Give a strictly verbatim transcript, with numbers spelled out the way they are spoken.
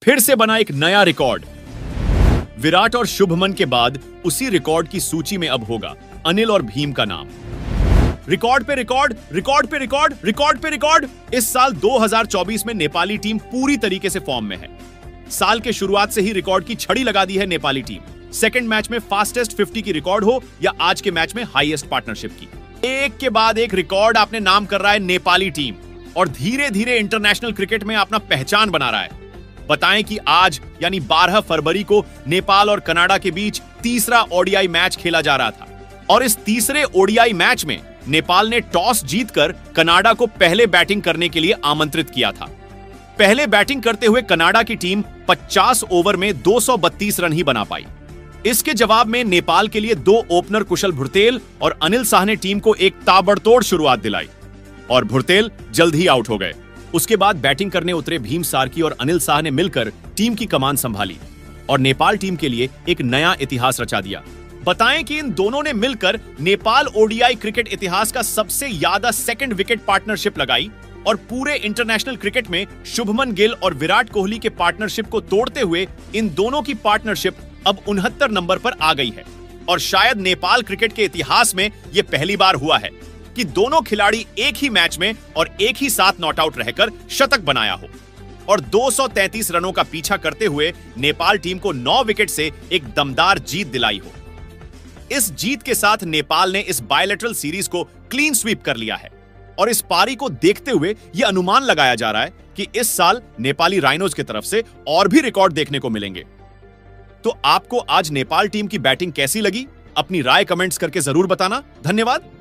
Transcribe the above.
फिर से बना एक नया रिकॉर्ड। विराट और शुभमन के बाद उसी रिकॉर्ड की सूची में अब होगा अनिल और भीम का नाम। रिकॉर्ड पे रिकॉर्ड, रिकॉर्ड पे रिकॉर्ड, रिकॉर्ड पे रिकॉर्ड। इस साल दो हज़ार चौबीस में नेपाली टीम पूरी तरीके से फॉर्म में है। साल के शुरुआत से ही रिकॉर्ड की छड़ी लगा दी है नेपाली टीम। सेकंड मैच में फास्टेस्ट पचास की रिकॉर्ड हो या आज के मैच में हाईएस्ट पार्टनरशिप की, एक के बाद एक रिकॉर्ड आपने नाम कर रहा है नेपाली टीम और धीरे धीरे इंटरनेशनल क्रिकेट में अपना पहचान बना रहा है। बताएं कि आज यानी बारह फरवरी को नेपाल और कनाडा के बीच तीसरा ओडीआई मैच खेला जा रहा था और इस तीसरे ओडीआई मैच में नेपाल ने टॉस जीतकर कनाडा को पहले बैटिंग करने के लिए आमंत्रित किया था। पहले बैटिंग करते हुए कनाडा की टीम पचास ओवर में दो सौ बत्तीस रन ही बना पाई। इसके जवाब में नेपाल के लिए दो ओपनर कुशल भुरतेल और अनिल शाह ने टीम को एक ताबड़तोड़ शुरुआत दिलाई और भुरतेल जल्द ही आउट हो गए। उसके बाद बैटिंग करने उतरे भीम सार्की और अनिल शाह ने मिलकर टीम की कमान संभाली और नेपाल टीम के लिए एक नया इतिहास रचा दिया। बताएं कि इन दोनों ने मिलकर नेपाल ओडीआई क्रिकेट इतिहास का सबसे ज्यादा सेकंड विकेट पार्टनरशिप लगाई और पूरे इंटरनेशनल क्रिकेट में शुभमन गिल और विराट कोहली के पार्टनरशिप को तोड़ते हुए इन दोनों की पार्टनरशिप अब उनहत्तर नंबर पर आ गई है। और शायद नेपाल क्रिकेट के इतिहास में यह पहली बार हुआ है कि दोनों खिलाड़ी एक ही मैच में और एक ही साथ नॉट आउट रहकर शतक बनाया हो और दो सौ तैंतीस रनों का पीछा करते हुए नेपाल टीम को नौ विकेट से एक दमदार जीत दिलाई हो। इस जीत के साथ नेपाल ने इस बायलैटरल सीरीज को क्लीन स्वीप कर लिया है और इस पारी को देखते हुए यह अनुमान लगाया जा रहा है कि इस साल नेपाली राइनोज की तरफ से और भी रिकॉर्ड देखने को मिलेंगे। तो आपको आज नेपाल टीम की बैटिंग कैसी लगी? अपनी राय कमेंट्स करके जरूर बताना। धन्यवाद।